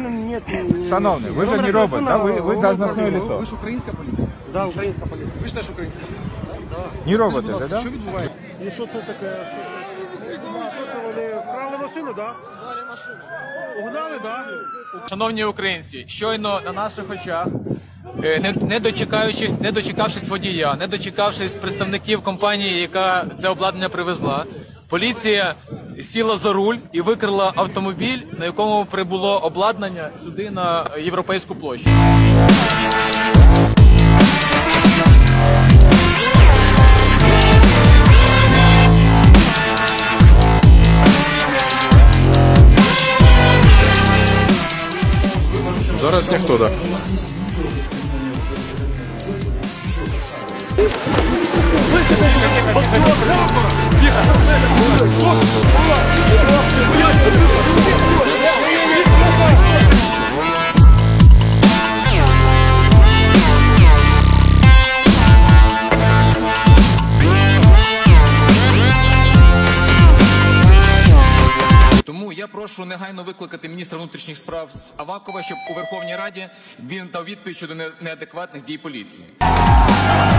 мене нет... Шановний, ви ж не робот, да? Ви должностне лицо. Ви ж українська поліція? Да, українська поліція. Ви ж теж українська поліція? Не роботи, да? Що відбувається? І що це таке? Що це вони вкрали машину, да? Вкрали машину. Угнали, да? Шановні українці, щойно на наших очах, не дочекавшись водія, не дочекавшись представників компанії, яка це обладнання привезла, поліція сіла за руль і викрила автомобіль, на якому прибуло обладнання сюди на Європейську площу. Зараз ніхто, так. Тому я прошу негайно викликати міністра внутрішніх справ Авакова, щоб у Верховній Раді він дав відповідь щодо неадекватних дій поліції.